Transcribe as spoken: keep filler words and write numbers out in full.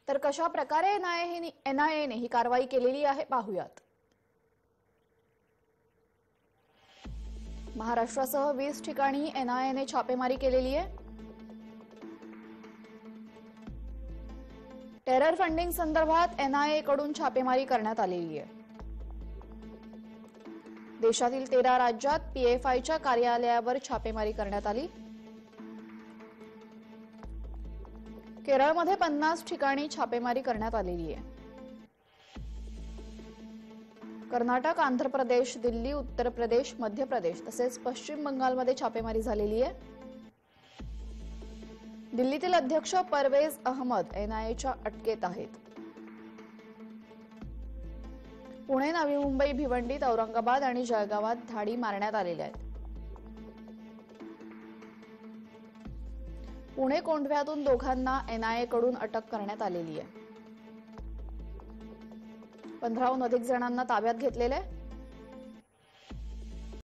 तर कशा प्रकारे एनआयए एनआयएने ही कारवाई केलेली आहे पाहूयात। महाराष्ट्रासह वीस ठिकाणी एनआयएने छापेमारी केलेली आहे। टेरर फंडिंग संदर्भात एनआयए कडून छापेमारी करण्यात आलेली आहे। देशातील तेरा राज्यात पीएफआयच्या कार्यालयावर छापेमारी करण्यात आली। केरळमध्ये पन्नास ठिकाणी छापेमारी करण्यात आलेली आहे। कर्नाटक, आंध्र प्रदेश, दिल्ली, उत्तर प्रदेश, मध्य प्रदेश तसेच पश्चिम बंगालमध्ये छापेमारी झालेली आहे। दिल्लीतील अध्यक्ष परवेज अहमद एनआयएच्या अटकेत आहेत। पुणे, नवी मुंबई, भिवंडीत, औरंगाबाद आणि जळगावात धाडी मारण्यात आलेल्या आहेत। पुणे कोंढव्यातून दोघांना एनआयए कडून अटक करण्यात आलेली आहे। पंधराहून अधिक जणांना ताब्यात घेतलेले आहे।